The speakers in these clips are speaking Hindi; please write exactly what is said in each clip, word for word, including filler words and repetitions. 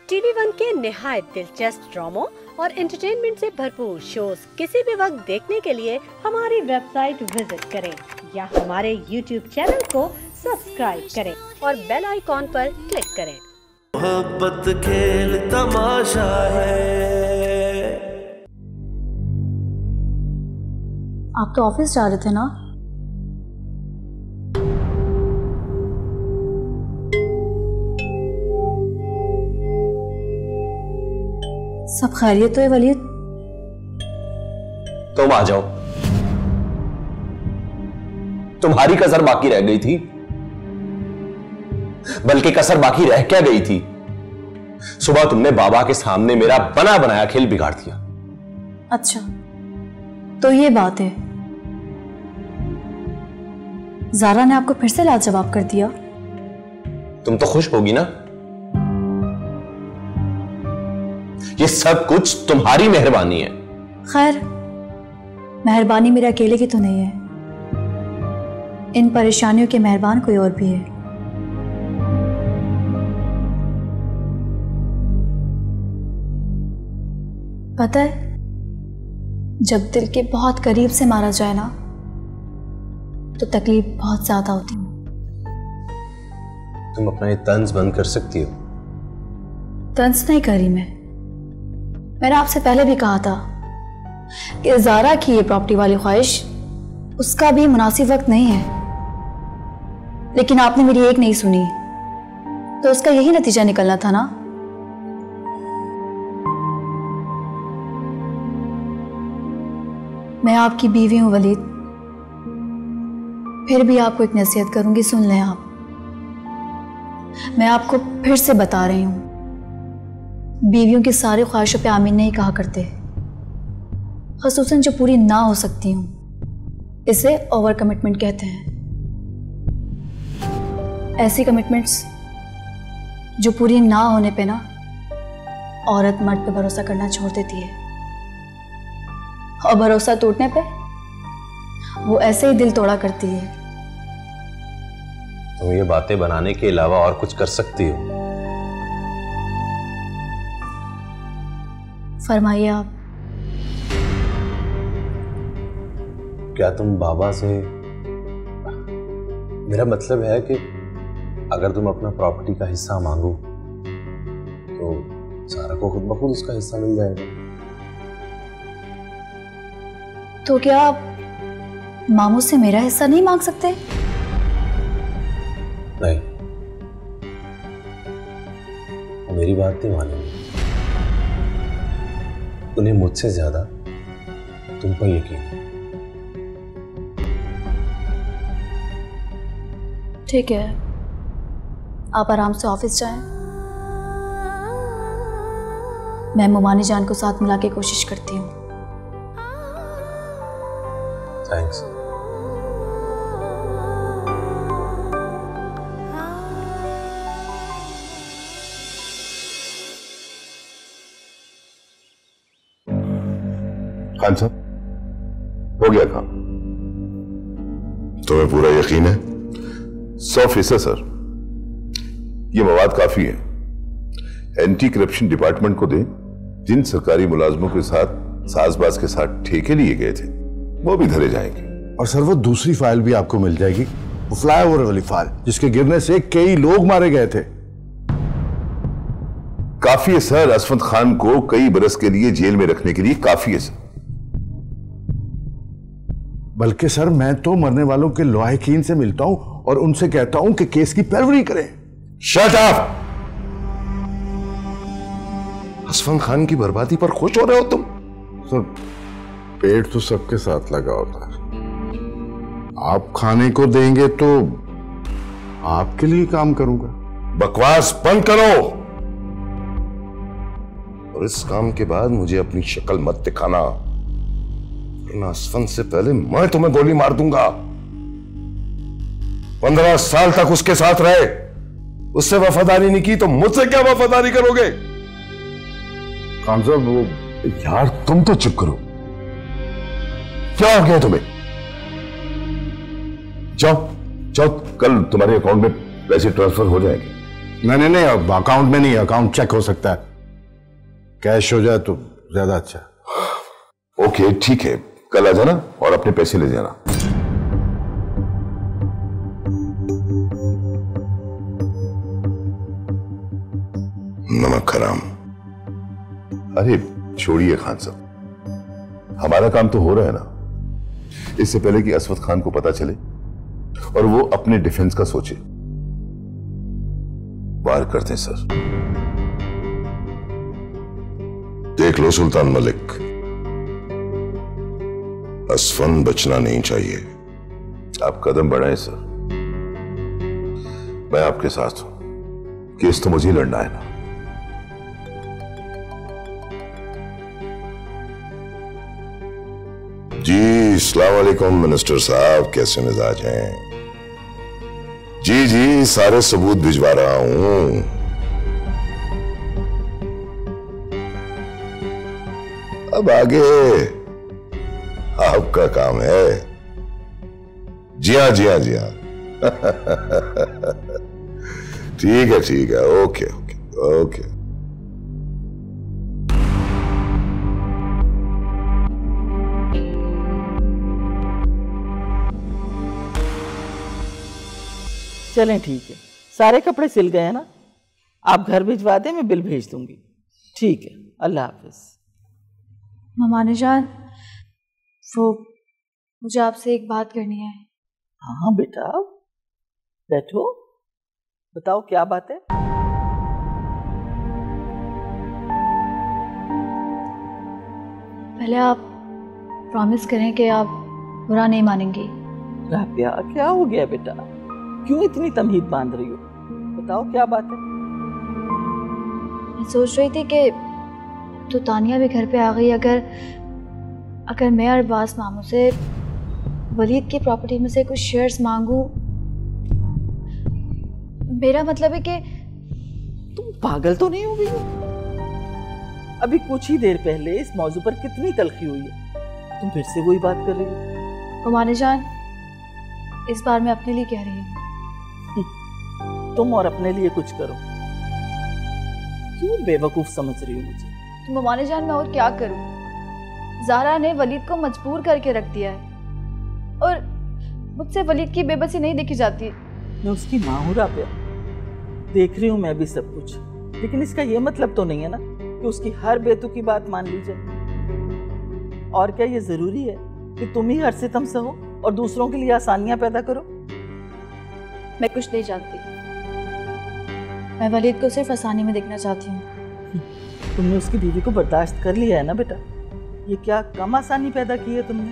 टीवी वन के निहायत दिलचस्प ड्रामों और एंटरटेनमेंट से भरपूर शोज किसी भी वक्त देखने के लिए हमारी वेबसाइट विजिट करें या हमारे यूट्यूब चैनल को सब्सक्राइब करें और बेल आइकॉन पर क्लिक करें। मोहब्बत खेल तमाशा है। आप तो ऑफिस जा रहे थे ना? सब खैरियत तो है वलीद? तुम आ जाओ। तुम्हारी कसर बाकी रह गई थी, बल्कि कसर बाकी रह क्या गई थी। सुबह तुमने बाबा के सामने मेरा बना बनाया खेल बिगाड़ दिया। अच्छा, तो ये बात है। ज़ारा ने आपको फिर से लाजवाब कर दिया। तुम तो खुश होगी ना? ये सब कुछ तुम्हारी मेहरबानी है। खैर, मेहरबानी मेरे अकेले की तो नहीं है, इन परेशानियों के मेहरबान कोई और भी है। पता है, जब दिल के बहुत करीब से मारा जाए ना, तो तकलीफ बहुत ज्यादा होती है। तुम अपना ये तंज बंद कर सकती हो? तंज नहीं करी मैं। मैंने आपसे पहले भी कहा था कि ज़ारा की ये प्रॉपर्टी वाली ख्वाहिश उसका भी मुनासिब वक्त नहीं है, लेकिन आपने मेरी एक नहीं सुनी, तो उसका यही नतीजा निकलना था ना। मैं आपकी बीवी हूं वलीद, फिर भी आपको एक नसीहत करूंगी, सुन लें आप। मैं आपको फिर से बता रही हूं, बीवियों की सारी ख्वाहिशों पे आमीन नहीं कहा करते, ख़ुसूसन जो पूरी ना हो सकती हूं। इसे ओवर कमिटमेंट कहते हैं। ऐसी कमिटमेंट्स जो पूरी ना होने पे ना औरत मर्द पे भरोसा करना छोड़ देती है, और भरोसा टूटने पे वो ऐसे ही दिल तोड़ा करती है। तुम ये बातें बनाने के अलावा और कुछ कर सकती हो? फरमाइए आप। क्या तुम बाबा से, मेरा मतलब है कि अगर तुम अपना प्रॉपर्टी का हिस्सा मांगो तो ज़ारा को खुद ब खुद उसका हिस्सा मिल जाएगा। तो क्या आप मामू से मेरा हिस्सा नहीं मांग सकते? नहीं, मेरी बात नहीं मानेंगे। उन्हें मुझसे ज्यादा तुम पर यकीन है। ठीक है, आप आराम से ऑफिस जाएं। मैं मुमानी जान को साथ मिला के कोशिश करती हूँ। थैंक्स। खान साहब, हो गया काम? तुम्हें पूरा यकीन है? सौ फीसद सर। ये मवाद काफी है। एंटी करप्शन डिपार्टमेंट को दें। जिन सरकारी मुलाजमों के साथ साजबाज के साथ ठेके लिए गए थे वो भी धरे जाएंगे। और सर, वो दूसरी फाइल भी आपको मिल जाएगी, वो फ्लाईओवर वाली फाइल जिसके गिरने से कई लोग मारे गए थे। काफी है सर, असफत खान को कई बरस के लिए जेल में रखने के लिए काफी है सर। बल्कि सर, मैं तो मरने वालों के लवाहिकीन से मिलता हूं और उनसे कहता हूं कि केस की पैरवी करें। Shut up! असफत खान की बर्बादी पर खुश हो रहे हो तुम? सर, पेट तो सबके साथ लगा होता है। आप खाने को देंगे तो आपके लिए काम करूंगा। बकवास बंद करो, और इस काम के बाद मुझे अपनी शक्ल मत दिखाना, वरना असफत से पहले मैं तुम्हें गोली मार दूंगा। पंद्रह साल तक उसके साथ रहे, उससे वफादारी नहीं की तो मुझसे क्या वफादारी करोगे? खान साहब, वो यार तुम तो चुप करो। क्या हो गया तुम्हें? जाओ जाओ, कल तुम्हारे अकाउंट में पैसे ट्रांसफर हो जाएंगे। नहीं नहीं नहीं, अकाउंट में नहीं, अकाउंट चेक हो सकता है, कैश हो जाए तो ज्यादा अच्छा। ओके ठीक है, कल आ जाना और अपने पैसे ले जाना। नमक हराम। अरे छोड़िए खान साहब, हमारा काम तो हो रहा है ना। इससे पहले कि असवद खान को पता चले और वो अपने डिफेंस का सोचे, वार करते हैं सर। देख लो सुल्तान मलिक, असफन बचना नहीं चाहिए। आप कदम बढ़ाएं सर, मैं आपके साथ हूं। केस तो मुझे लड़ना है ना। जी अस्सलाम वालेकुम मिनिस्टर साहब, कैसे मिजाज हैं? जी जी सारे सबूत भिजवा रहा हूं। अब आगे आपका काम है। जी हाँ जी हाँ जी हाँ ठीक है ठीक है, ओके ओके ओके। चलें ठीक है, सारे कपड़े सिल गए हैं ना? आप घर भिजवा दें, मैं बिल भेज दूंगी। ठीक है, अल्लाह हाफिज। ममाने जान, वो मुझे आपसे एक बात करनी है। हाँ बेटा बैठो, बताओ क्या बात है। पहले आप प्रॉमिस करें कि आप बुरा नहीं मानेंगी। राबिया क्या हो गया बेटा, क्यों इतनी तमहीद बांध रही हो? बताओ क्या बात है। मैं सोच रही थी कि तो तानिया भी घर पे आ गई, अगर अगर मैं अरबाज मामू से वलीद की प्रॉपर्टी में से कुछ शेयर्स मांगू। मेरा मतलब है कि तुम पागल तो नहीं हो गई हो? अभी कुछ ही देर पहले इस मौजू पर कितनी तलखी हुई है, तुम फिर से वही बात कर रही हो। ममाने जान, इस बार मैं अपने लिए कह रही हूँ। तुम और अपने लिए कुछ करो, क्यों बेवकूफ समझ रही हो मुझे? तो ममाने जान, मैं और क्या करूँ? ज़ारा ने वलीद को मजबूर करके रख दिया है और मुझसे वलीद की बेबसी नहीं देखी जाती। मैं उसकी माँ हूँ राबिया, देख रही हूँ मैं भी सब कुछ, लेकिन इसका ये मतलब तो नहीं है ना कि उसकी हर बेतुकी बात मान ली जाए। और क्या ये जरूरी है कि तुम ही हर सितम सहो और दूसरों के लिए आसानियां पैदा करो? मैं कुछ नहीं जानती, मैं वलीद को सिर्फ आसानी में देखना चाहती हूँ। तुमने उसकी बीवी को बर्दाश्त कर लिया है ना बेटा, ये क्या कम आसानी पैदा की है तुमने?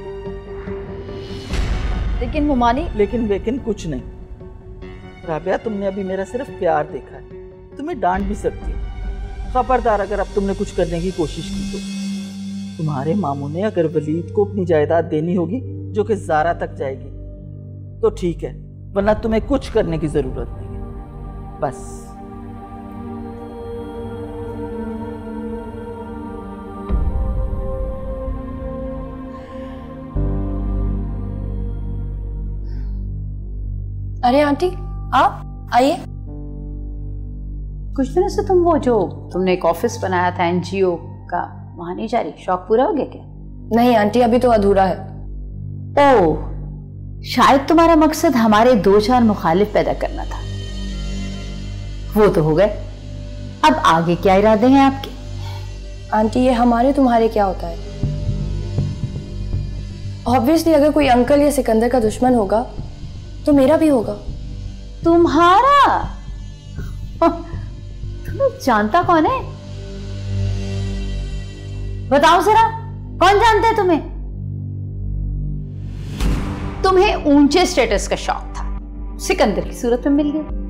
लेकिन मुमानी, लेकिन वेकिन कुछ नहीं राबिया, तुमने अभी मेरा सिर्फ प्यार देखा है, तुम्हें डांट भी सकती हूँ। खबरदार अगर अब तुमने कुछ करने की कोशिश की तो। तुम्हारे मामू ने अगर वलीद को अपनी जायदाद देनी होगी जो कि ज़ारा तक जाएगी तो ठीक है, वरना तुम्हें कुछ करने की जरूरत नहीं है। बस अरे आंटी आप आइए। कुछ दिनों से तुम वो जो तुमने एक ऑफिस बनाया था एनजीओ का, वहां नहीं जा रही? शौक पूरा हो गया क्या? नहीं आंटी, अभी तो अधूरा है। ओह, शायद तुम्हारा मकसद हमारे दो चार मुखालिफ पैदा करना था। वो तो हो गए, अब आगे क्या इरादे हैं आपके? आंटी ये हमारे तुम्हारे क्या होता है? ऑब्वियसली अगर कोई अंकल या सिकंदर का दुश्मन होगा तो मेरा भी होगा। तुम्हारा? तुम्हें जानता कौन है? बताओ जरा, कौन जानता है तुम्हें? तुम्हें ऊंचे स्टेटस का शौक था, सिकंदर की सूरत में मिल गया।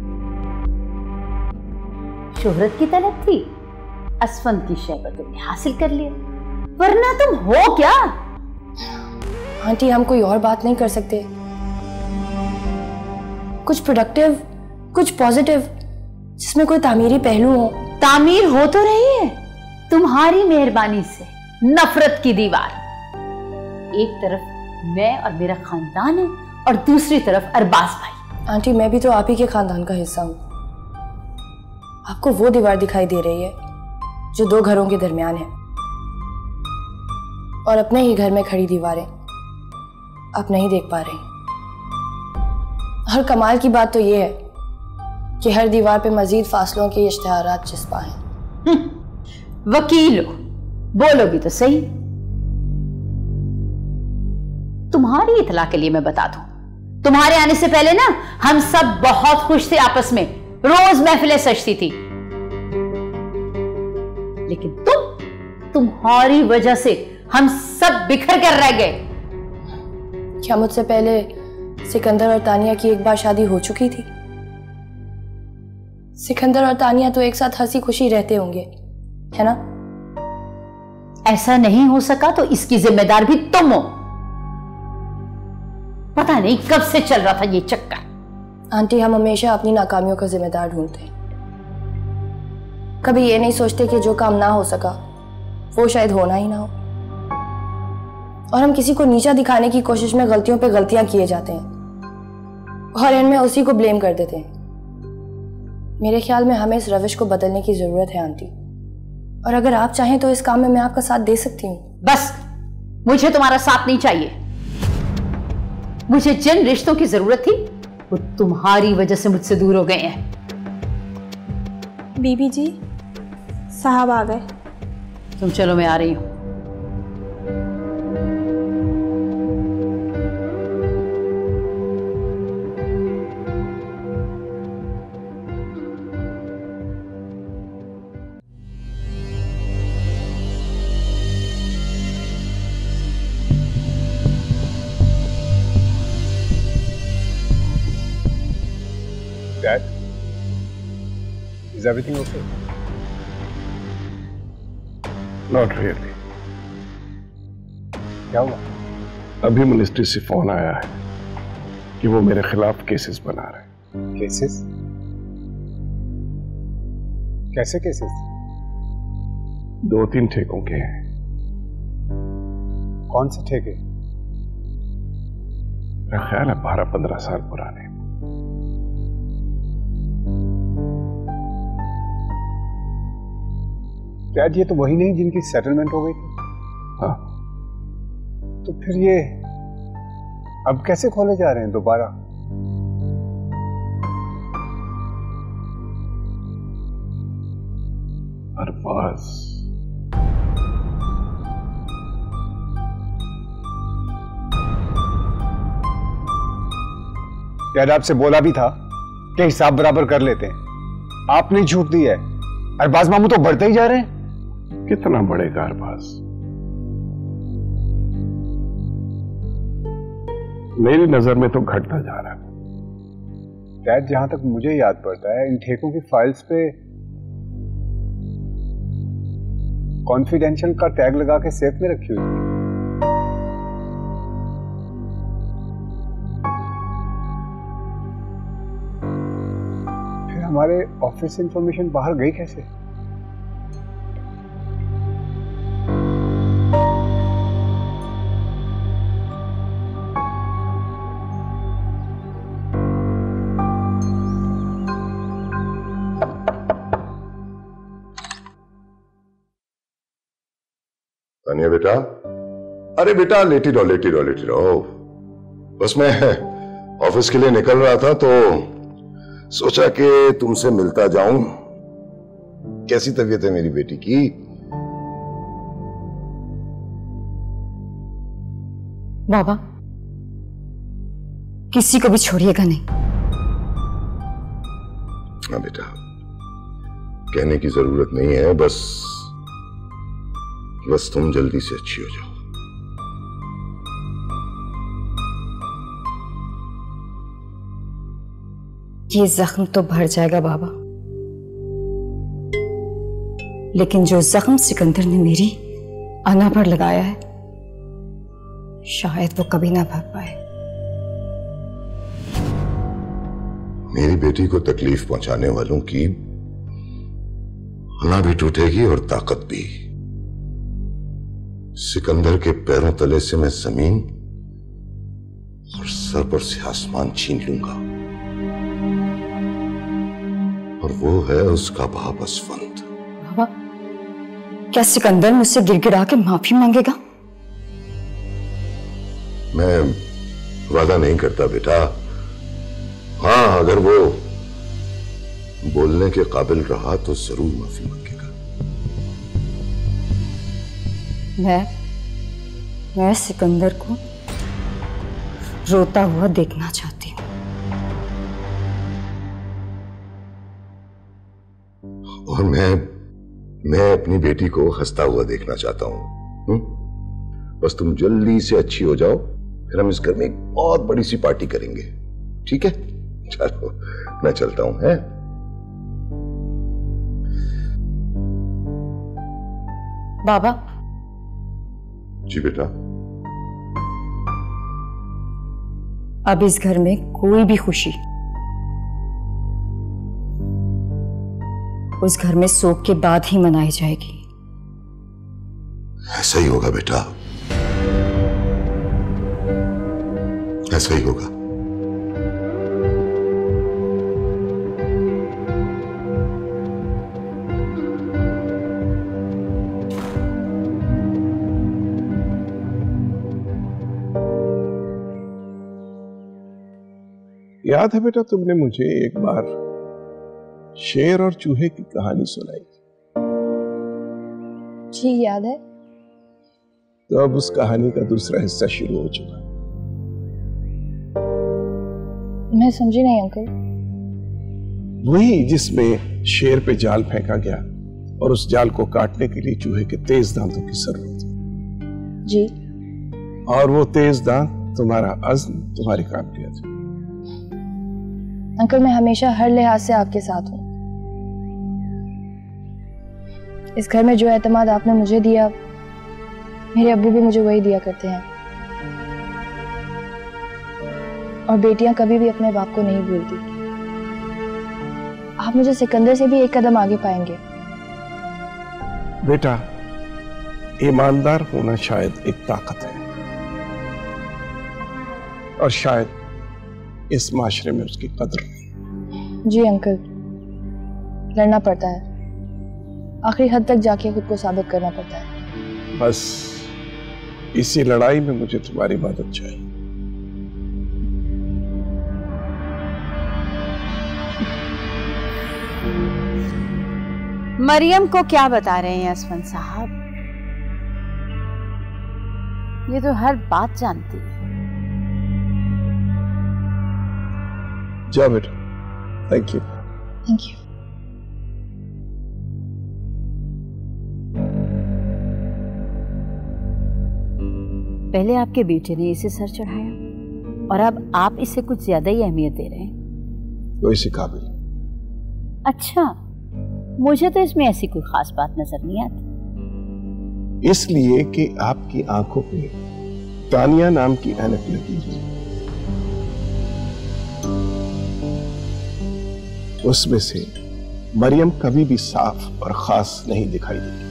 शोहरत की तलब थी, असफंद की शय पर तुमने हासिल कर लिया, वरना तुम हो क्या? आंटी हम कोई और बात नहीं कर सकते? कुछ प्रोडक्टिव, कुछ पॉजिटिव, जिसमें कोई तामीरी पहलू हो। तामीर हो तो रही है तुम्हारी मेहरबानी से। नफरत की दीवार, एक तरफ मैं और मेरा खानदान है और दूसरी तरफ अरबाज भाई। आंटी मैं भी तो आप ही के खानदान का हिस्सा हूँ। आपको वो दीवार दिखाई दे रही है जो दो घरों के दरमियान है, और अपने ही घर में खड़ी दीवारें आप नहीं देख पा रही। हर कमाल की बात तो ये है कि हर दीवार पे मजीद फासलों के इश्तिहारात चिपका हैं। वकील हो, बोलोगी तो सही। तुम्हारी इतला के लिए मैं बता दूं, तुम्हारे आने से पहले ना हम सब बहुत खुश थे आपस में, रोज महफिलें सजती थी। लेकिन तुम, तुम्हारी वजह से हम सब बिखर कर रह गए। क्या मुझसे पहले सिकंदर और तानिया की एक बार शादी हो चुकी थी? सिकंदर और तानिया तो एक साथ हंसी खुशी रहते होंगे, है ना? ऐसा नहीं हो सका तो इसकी जिम्मेदार भी तुम हो। पता नहीं कब से चल रहा था ये चक्कर। आंटी, हम हमेशा अपनी नाकामियों का जिम्मेदार ढूंढते हैं, कभी ये नहीं सोचते कि जो काम ना हो सका वो शायद होना ही ना हो, और हम किसी को नीचा दिखाने की कोशिश में गलतियों पे गलतियां किए जाते हैं और इनमें उसी को ब्लेम कर देते हैं। मेरे ख्याल में हमें इस रविश को बदलने की जरूरत है आंटी, और अगर आप चाहें तो इस काम में मैं आपका साथ दे सकती हूँ। बस, मुझे तुम्हारा साथ नहीं चाहिए। मुझे जिन रिश्तों की जरूरत थी वो तुम्हारी वजह से मुझसे दूर हो गए हैं। बीबी जी, साहब आ गए। तुम चलो, मैं आ रही हूं। Dad, is everything okay? Not really. क्या हुआ? अभी मिनिस्ट्री से फोन आया है कि वो मेरे खिलाफ केसेस बना रहे हैं। केसेस? कैसे केसेस? दो तीन ठेकों के हैं। कौन से ठेके? मेरा ख्याल है बारह पंद्रह साल पुराने। डैड, ये तो वही नहीं जिनकी सेटलमेंट हो गई थी? हाँ। तो फिर ये अब कैसे खोले जा रहे हैं दोबारा? अरबाज, डैड, आपसे बोला भी था कि हिसाब बराबर कर लेते हैं। आपने झूठ दी है। अरबाज मामू तो बढ़ते ही जा रहे हैं। कितना बढ़ेगा अरबाज? मेरी नजर में तो घटता जा रहा है। डैड, जहां तक मुझे याद पड़ता है, इन ठेकों की फाइल्स पे कॉन्फिडेंशियल का टैग लगा के सेफ में रखी हुई थी। फिर हमारे ऑफिस से इंफॉर्मेशन बाहर गई कैसे? तानिया बेटा, अरे बेटा लेटी रहो लेटी रहो लेटी रहो। बस मैं ऑफिस के लिए निकल रहा था तो सोचा कि तुमसे मिलता जाऊं। कैसी तबीयत है मेरी बेटी की? बाबा, किसी को भी छोड़िएगा नहीं। हाँ बेटा, कहने की जरूरत नहीं है, बस बस तुम जल्दी से अच्छी हो जाओ। ये जख्म तो भर जाएगा बाबा, लेकिन जो जख्म सिकंदर ने मेरी अना पर लगाया है शायद वो कभी ना भर पाए। मेरी बेटी को तकलीफ पहुंचाने वालों की अना भी टूटेगी और ताकत भी। सिकंदर के पैरों तले से मैं जमीन और सर पर से आसमान छीन लूंगा और और वो है उसका बाप असफंद। बाबा, क्या सिकंदर मुझसे गिड़गिड़ा के माफी मांगेगा? मैं वादा नहीं करता बेटा। हाँ, अगर वो बोलने के काबिल रहा तो जरूर माफी मांगेगा। मैं मैं सिकंदर को रोता हुआ देखना चाहती हूँ। और मैं मैं अपनी बेटी को हंसता हुआ देखना चाहता हूँ। बस तुम जल्दी से अच्छी हो जाओ, फिर हम इस घर में एक बहुत बड़ी सी पार्टी करेंगे। ठीक है? चलो मैं चलता हूं। है बाबा। जी बेटा। अब इस घर में कोई भी खुशी उस घर में शोक के बाद ही मनाई जाएगी। ऐसा ही होगा बेटा, ऐसा ही होगा। याद है बेटा, तुमने मुझे एक बार शेर और चूहे की कहानी सुनाई। जी याद है। तो अब उस कहानी का दूसरा हिस्सा शुरू हो चुका। मैं समझी नहीं अंकल। वही जिसमें शेर पे जाल फेंका गया और उस जाल को काटने के लिए चूहे के तेज दांतों की जरूरत थी। जी। और वो तेज दांत तुम्हारा अज़्म, तुम्हारी काबिलियत। अंकल, मैं हमेशा हर लिहाज से आपके साथ हूँ। इस घर में जो एतमाद आपने मुझे दिया, मेरे अब्बू भी मुझे वही दिया करते हैं। और बेटियां कभी भी अपने बाप को नहीं भूलती। आप मुझे सिकंदर से भी एक कदम आगे पाएंगे। बेटा, ईमानदार होना शायद एक ताकत है, और शायद इस माशरे में उसकी कदर नहीं। जी अंकल, लड़ना पड़ता है, आखिरी हद तक जाके खुद को साबित करना पड़ता है। बस इसी लड़ाई में मुझे तुम्हारी मदद चाहिए। मरियम को क्या बता रहे हैं असफंद साहब? ये तो हर बात जानती है। जा बेटा। Thank you. Thank you. पहले आपके बेटे ने इसे सर चढ़ाया और अब आप इसे कुछ ज्यादा ही अहमियत दे रहे हैं। वो इसी काबिल। अच्छा, मुझे तो इसमें ऐसी कोई खास बात नजर नहीं आती। इसलिए कि आपकी आंखों पे तानिया नाम की ऐनक लगी हुई, उसमें से मरियम कभी भी साफ और खास नहीं दिखाई देती।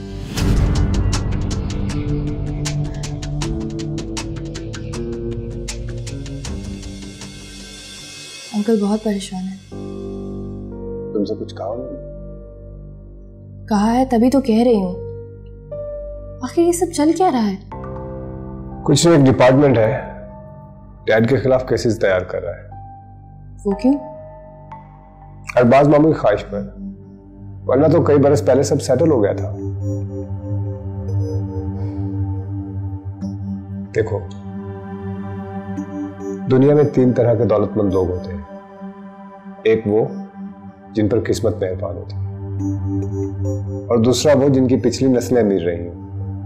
अंकल बहुत परेशान है। तुमसे कुछ कहा नहीं? कहा है तभी तो कह रही हूँ। आखिर ये सब चल क्या रहा है? कुछ एक डिपार्टमेंट है, डैड के खिलाफ केसेस तैयार कर रहा है। वो क्यों? अरबाज मामू की ख्वाहिश पर, वरना तो कई बरस पहले सब सेटल हो गया था। देखो, दुनिया में तीन तरह के दौलतमंद लोग होते हैं। एक वो जिन पर किस्मत मेहरबान होती है, और दूसरा वो जिनकी पिछली नस्लें अमीर रही हैं,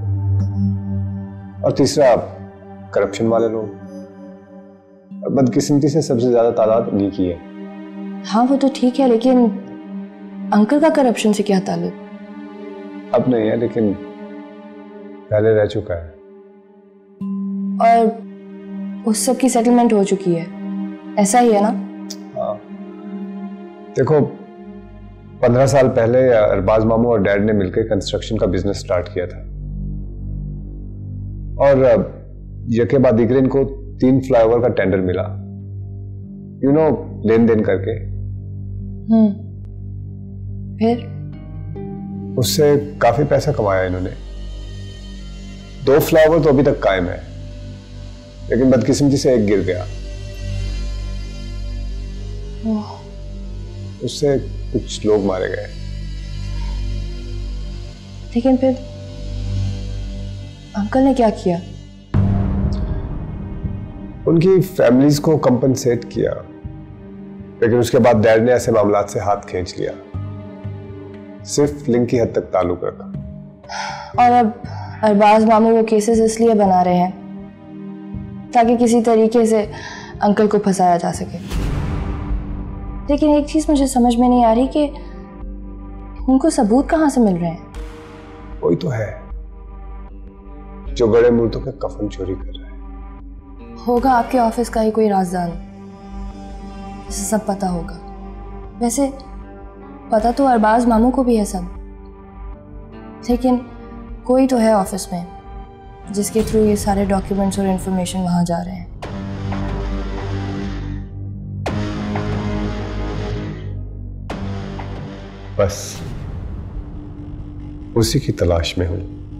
और तीसरा करप्शन वाले लोग। और बदकिस्मती से सबसे ज्यादा तादाद उन्हीं की है। हाँ वो तो ठीक है, लेकिन अंकल का करप्शन से क्या ताल्लुक? अब नहीं है, लेकिन पहले रह चुका है। और उस सब की सेटलमेंट हो चुकी है, ऐसा ही है ना? हाँ, देखो, पंद्रह साल पहले अरबाज मामू और डैड ने मिलकर कंस्ट्रक्शन का बिजनेस स्टार्ट किया था, और यके बाद दिगरे इनको तीन फ्लाईओवर का टेंडर मिला, यू नो, लेन देन करके। हम्म। फिर उससे काफी पैसा कमाया इन्होंने। दो फ्लावर तो अभी तक कायम है, लेकिन बदकिस्मती से एक गिर गया। उससे कुछ लोग मारे गए। लेकिन फिर अंकल ने क्या किया? उनकी फैमिलीज को कंपनसेट किया, लेकिन उसके बाद डैड ने ऐसे मामलात से हाथ खींच लिया। सिर्फ लिंक की हद तक ताल्लुक रखा। और अब अरबाज मामू वो केसेस इसलिए बना रहे हैं ताकि किसी तरीके से अंकल को फंसाया जा सके। लेकिन एक चीज मुझे समझ में नहीं आ रही कि उनको सबूत कहां से मिल रहे हैं। कोई तो है जो बड़े मुर्दों के कफन चोरी कर रहा है। होगा आपके ऑफिस का ही कोई राजदान, इसे सब पता होगा। वैसे पता तो अरबाज मामू को भी है सब, लेकिन कोई तो है ऑफिस में जिसके थ्रू ये सारे डॉक्यूमेंट्स और इंफॉर्मेशन वहां जा रहे हैं। बस उसी की तलाश में हूं।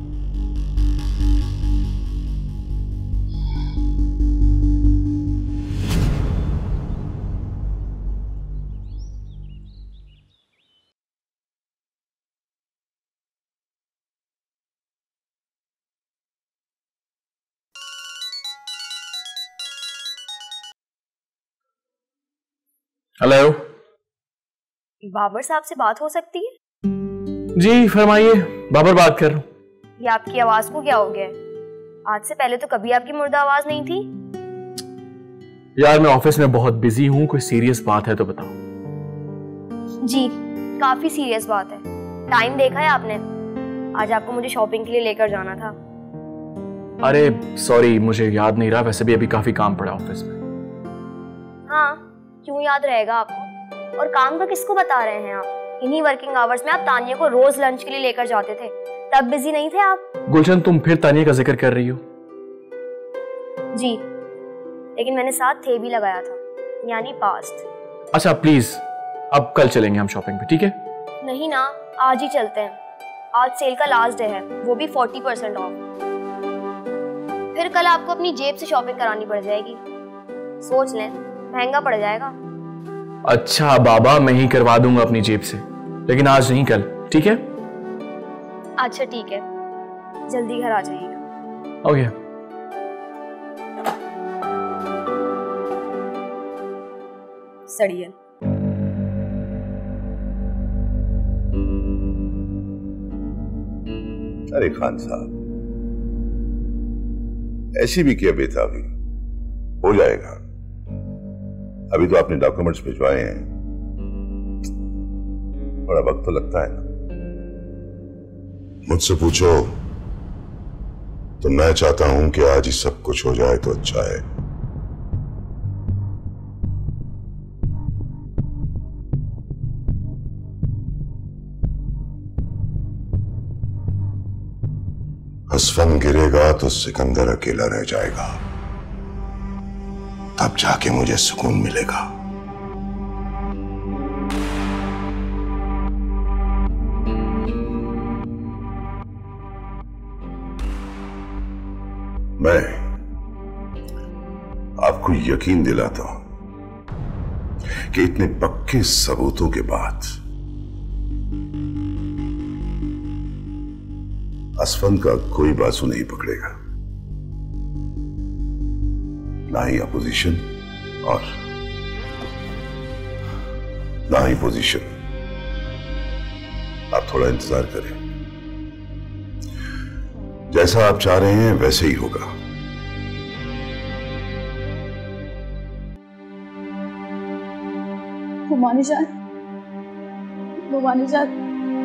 हेलो, बाबर साहब से बात हो सकती है? जी फरमाइए, बाबर बात कर रहा हूँ। ये आपकी आवाज को क्या हो गया है? आज से पहले तो कभी आपकी मुर्दा आवाज नहीं थी। यार मैं ऑफिस में बहुत बिजी हूँ, कोई सीरियस बात है तो बताओ। जी काफी सीरियस बात है। टाइम देखा है आपने? आज आपको मुझे शॉपिंग के लिए लेकर जाना था। अरे सॉरी, मुझे याद नहीं रहा। वैसे भी अभी काफी काम पड़ा ऑफिस में। हाँ, क्यों याद रहेगा आपको? और काम का किसको बता रहे हैं आप? इन्हीं वर्किंग आवर्स में आप तानिया को रोज लंच के लिए लेकर जाते थे, तब बिजी नहीं थे आप? गुलशन, तुम फिर तानिया का जिक्र कर रही हो? जी, लेकिन मैंने साथ थे भी लगाया था, यानी पास्ट। अच्छा प्लीज, अब कल चलेंगे हम शॉपिंग पे, ठीक है? नहीं ना, आज ही चलते हैं। आज सेल का लास्ट डे है, वो भी फोर्टी परसेंट ऑफ। फिर कल आपको अपनी जेब से शॉपिंग करानी पड़ जाएगी। सोच लें, महंगा पड़ जाएगा। अच्छा बाबा, मैं ही करवा दूंगा अपनी जेब से, लेकिन आज नहीं, कल, ठीक है? अच्छा ठीक है, जल्दी घर आ जाइएगा। ओके। सड़ियल। अरे खान साहब, ऐसी भी क्या बेताबी, हो जाएगा। अभी तो आपने डॉक्यूमेंट्स भिजवाए हैं, बड़ा वक्त तो लगता है ना। मुझसे पूछो तो मैं चाहता हूं कि आज ही सब कुछ हो जाए तो अच्छा है। असफन गिरेगा तो सिकंदर अकेला रह जाएगा, तब जाके मुझे सुकून मिलेगा। मैं आपको यकीन दिलाता हूं कि इतने पक्के सबूतों के बाद असफन का कोई बाजू नहीं पकड़ेगा, ना ही अपोजिशन और ना ही पोजीशन। आप थोड़ा इंतजार करें, जैसा आप चाह रहे हैं वैसे ही होगा। मुमानी जान, मुमानी जान,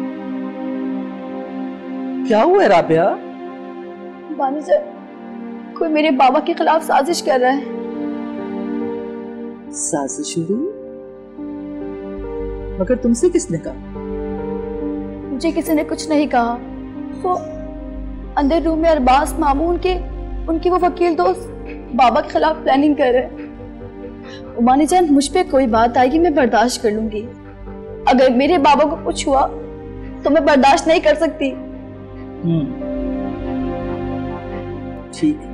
क्या हुआ है राबिया? मुमानी जान, कोई मेरे बाबा के खिलाफ साजिश कर रहा है। साजिश हुई? मगर तुमसे किसने कहा? मुझे किसी ने कुछ नहीं कहा। वो अंदर रूम में अरबाज मामू उनके उनकी वो वकील दोस्त बाबा के खिलाफ प्लानिंग कर रहे हैं। उमानी जान, मुझ पे कोई बात आएगी मैं बर्दाश्त कर लूंगी। अगर मेरे बाबा को कुछ हुआ तो मैं बर्दाश्त नहीं कर सकती। ठीक है,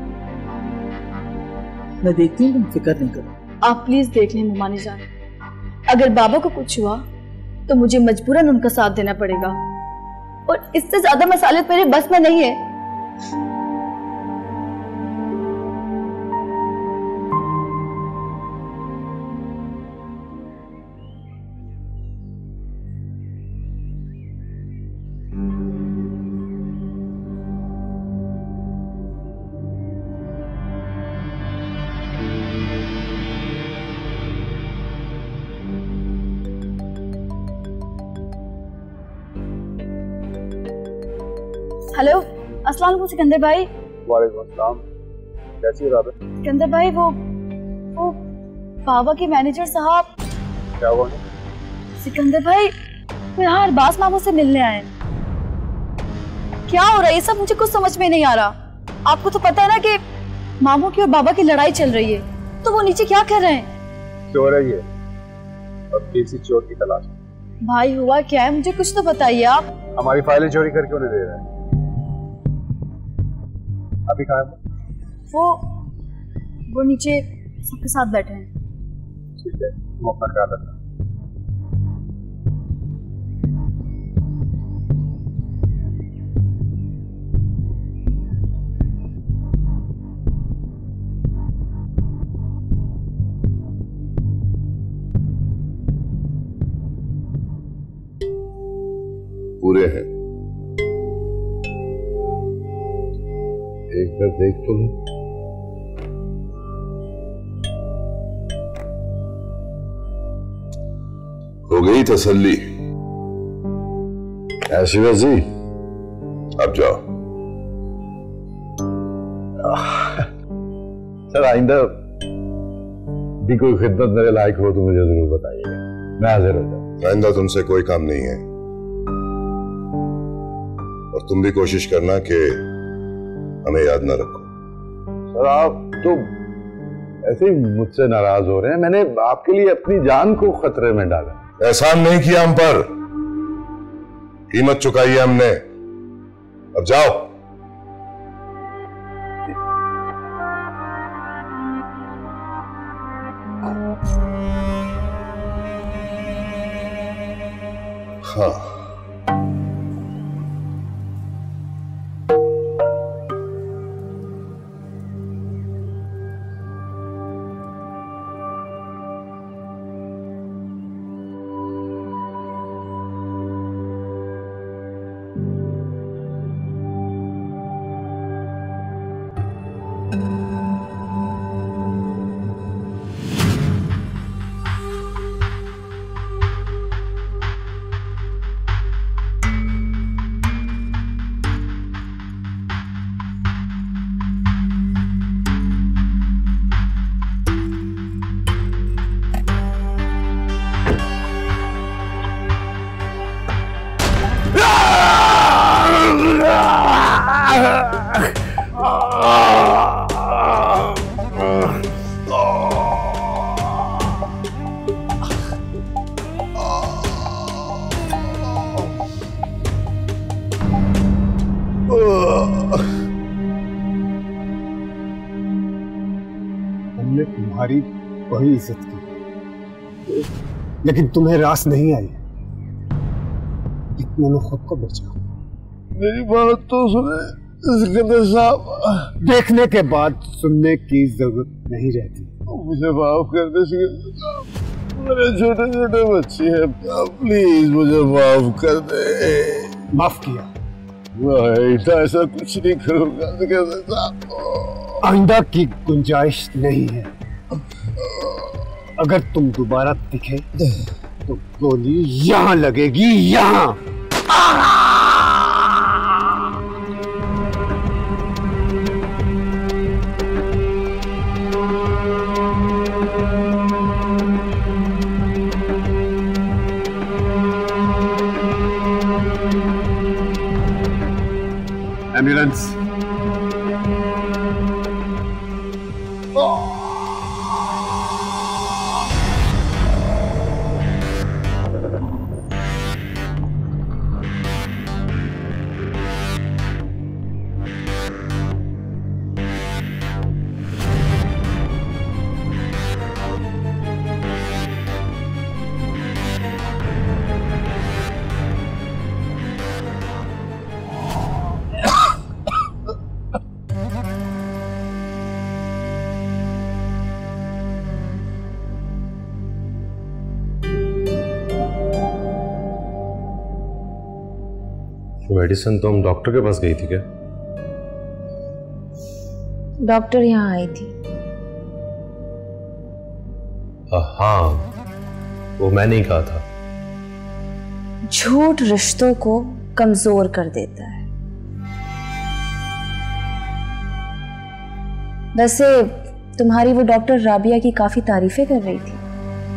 मैं देखती हूँ, तुम फिक्र नहीं करो। आप प्लीज देख लें मेहमानी जान, अगर बाबा को कुछ हुआ तो मुझे मजबूरन उनका साथ देना पड़ेगा और इससे ज्यादा मसालियत मेरे बस में नहीं है। हेलो, अस्सलाम वालेकुम सिकंदर भाई। वालेकुम अस्सलाम, कैसी हो राबे? सिकंदर भाई, वो वो बाबा के मैनेजर साहब। क्या हुआ? सिकंदर भाई, वो यहाँ अरबाज मामू से मिलने आए। क्या हो रहा है ये सब, मुझे कुछ समझ में नहीं आ रहा। आपको तो पता है ना कि मामू की और बाबा की लड़ाई चल रही है, तो वो नीचे क्या कर रहे हैं? चोर है ये, और किसी चोर की तलाश। भाई हुआ क्या है, मुझे कुछ तो बताइए आप। हमारी फाइलें चोरी करके उन्हें दे रहे हैं। अभी कहाँ है वो? वो नीचे सबके साथ बैठे हैं। ठीक है, तुम अपना ख्याल रखना। पूरे हैं, एक बार देख तो लो। हो गई तसल्ली? ऐसी वैसी? अब जाओ। सर आइंदा भी कोई खिदमत मेरे लायक हो तो मुझे जरूर बताइएगा, मैं हाजिर हो जाऊं। आइंदा तुमसे कोई काम नहीं है, और तुम भी कोशिश करना कि हमें याद ना रखो। सर आप तो ऐसे ही मुझसे नाराज हो रहे हैं, मैंने आपके लिए अपनी जान को खतरे में डाला। एहसान नहीं किया हम पर, कीमत चुकाई है हमने। अब जाओ। हाँ, हमने तुम्हारी बड़ी इज्जत की, लेकिन तुम्हें रास नहीं आई। इतने में खुद को बचा। मेरी बात तो सुने सिकंदर साहब। देखने के बाद सुनने की जरूरत नहीं रहती। मुझे माफ कर दे सिकंदर साहब, मेरे छोटे छोटे बच्चे हैं, प्लीज मुझे माफ कर दे। माफ किया? आइंदा ऐसा कुछ नहीं करूंगा सिकंदर साहब। आइंदा की गुंजाइश नहीं है। अगर तुम दोबारा दिखे तो गोली यहाँ लगेगी, यहाँ। एम्बुलेंस। मेडिसिन तुम डॉक्टर के पास गई थी क्या? डॉक्टर यहाँ आई थी। आ, हाँ, वो मैंने ही कहा था। झूठ रिश्तों को कमजोर कर देता है। वैसे तुम्हारी वो डॉक्टर राबिया की काफी तारीफें कर रही थी।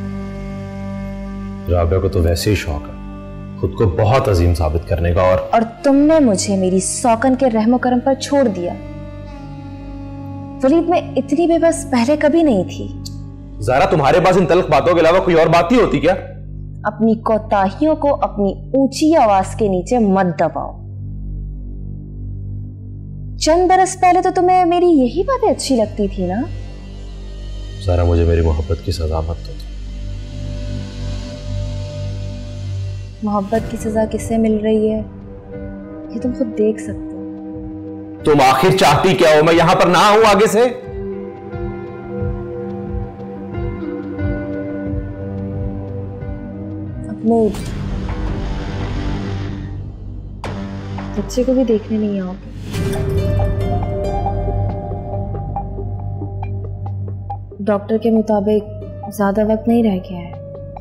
राबिया को तो वैसे ही शौक है खुद को बहुत अजीम साबित करने का। और और तुमने मुझे मेरी सौकन के रहमो करम पर छोड़ दिया। वलीद, मैं इतनी बेबस पहले कभी नहीं थी। ज़ारा, तुम्हारे पास इन तल्ख बातों के अलावा कोई और बात ही होती क्या? अपनी कोताहियों को अपनी ऊंची आवाज के नीचे मत दबाओ। चंद बरस पहले तो तुम्हें मेरी यही बातें अच्छी लगती थी ना? ज़ारा, मुझे मेरी मोहब्बत की सजा मत दो। मोहब्बत की सजा किससे मिल रही है ये तुम खुद देख सकते हो। तुम आखिर चाहती क्या हो? मैं यहां पर ना हूं आगे से? अपने बच्चे को भी देखने नहीं आओगे? डॉक्टर के मुताबिक ज्यादा वक्त नहीं रह गया है।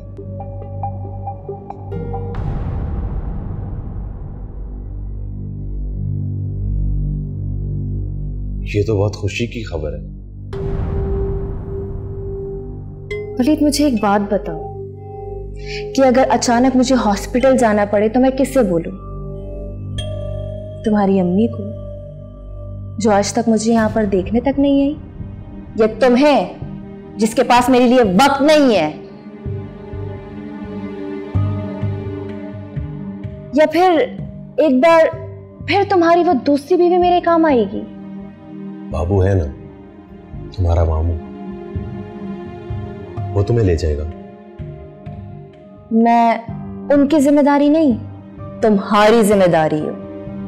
ये तो बहुत खुशी की खबर है। वलीद, मुझे एक बात बताओ कि अगर अचानक मुझे हॉस्पिटल जाना पड़े तो मैं किससे बोलूं? तुम्हारी अम्मी को, जो आज तक मुझे यहां पर देखने तक नहीं आई, या तुम्हें जिसके पास मेरे लिए वक्त नहीं है, या फिर एक बार फिर तुम्हारी वो दूसरी बीवी मेरे काम आएगी? बाबू है ना तुम्हारा मामू, वो तुम्हें ले जाएगा। मैं उनकी जिम्मेदारी नहीं, तुम्हारी जिम्मेदारी हो।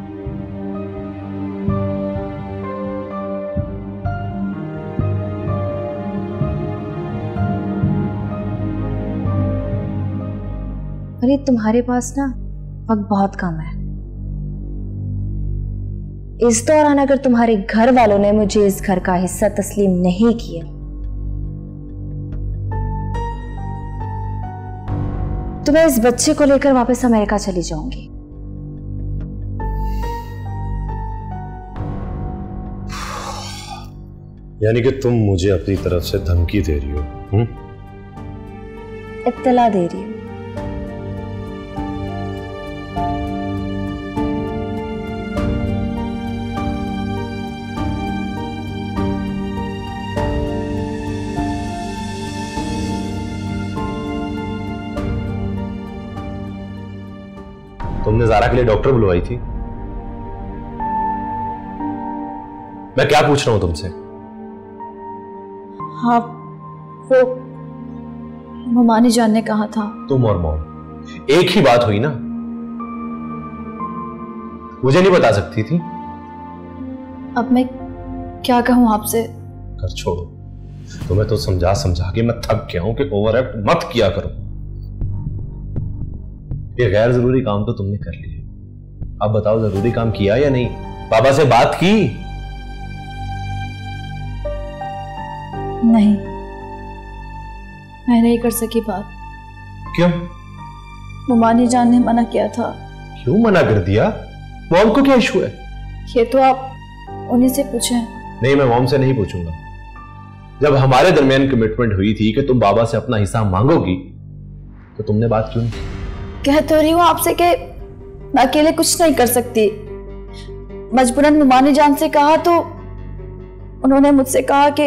अरे तुम्हारे पास ना वक्त बहुत कम है। इस दौरान अगर तुम्हारे घर वालों ने मुझे इस घर का हिस्सा तस्लीम नहीं किया तो मैं इस बच्चे को लेकर वापस अमेरिका चली जाऊंगी। यानी कि तुम मुझे अपनी तरफ से धमकी दे रही हो? हुँ? इत्तला दे रही हूं। तुमने ज़ारा के लिए डॉक्टर बुलवाई थी? मैं क्या पूछ रहा हूं तुमसे? हाँ, वो ममानी जान ने कहा था। तुम और मॉम एक ही बात हुई ना? मुझे नहीं बता सकती थी? अब मैं क्या कहूं आपसे? कर छोड़ो, तुम्हें तो समझा समझा के मैं थक गया हूं कि ओवर एक्ट मत किया करो। ये गैर जरूरी काम तो तुमने कर लिया। अब बताओ, जरूरी काम किया या नहीं? बाबा से बात की? नहीं, मैं नहीं कर सकी बात। क्यों? ममानी जान ने मना किया था। क्यों मना कर दिया? मॉम को क्या इशू है? ये तो आप उन्हीं से पूछें। नहीं, मैं मॉम से नहीं पूछूंगा। जब हमारे दरमियान कमिटमेंट हुई थी कि तुम बाबा से अपना हिस्सा मांगोगी तो तुमने बात क्यों नहीं? कह तो रही हूँ आपसे कि मैं अकेले कुछ नहीं कर सकती। मजबूरन ममानी जान से कहा तो उन्होंने मुझसे कहा कि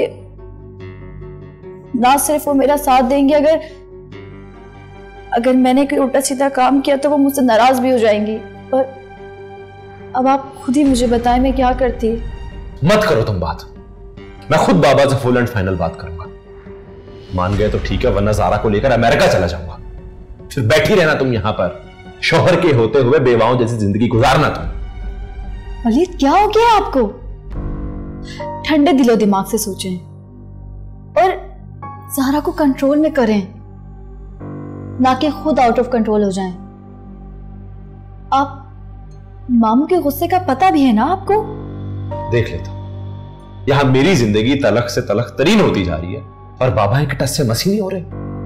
ना सिर्फ वो मेरा साथ देंगे, अगर अगर मैंने कोई उल्टा सीधा काम किया तो वो मुझसे नाराज भी हो जाएंगी। पर अब आप खुद ही मुझे बताएं मैं क्या करती। मत करो तुम बात, मैं खुद बाबा से फुल एंड फाइनल बात करूंगा। मान गए तो ठीक है, वरना ज़ारा को लेकर अमेरिका चला जाऊंगा। फिर बैठी रहना तुम यहां पर, शौहर के होते हुए बेवाओं जैसी जिंदगी गुजारना तुम। वलीद, क्या हो गया आपको? ठंडे दिलो दिमाग से सोचें और ज़ारा को कंट्रोल में करें, ना कि खुद आउट ऑफ कंट्रोल हो जाएं। आप मामू के गुस्से का पता भी है ना आपको? देख लेता हूं, यहां मेरी जिंदगी तलख से तलख तरीन होती जा रही है और बाबा एक टस से मसी नहीं हो रहे।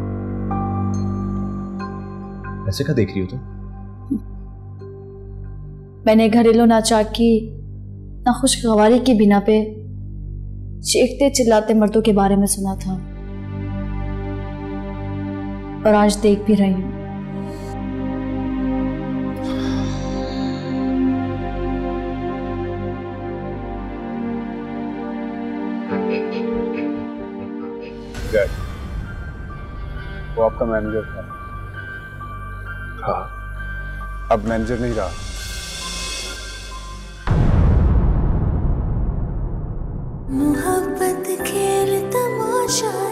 ऐसे क्या देख रही हो तुम? मैंने घरेलू नाचाक की नाखुशगवारी की बिना पे चीखते चिल्लाते मर्दों के बारे में सुना था और आज देख भी रही हूं। वो आपका मैनेजर था। हाँ, अब मैनेजर नहीं रहा। मोहब्बत खेल तमाशा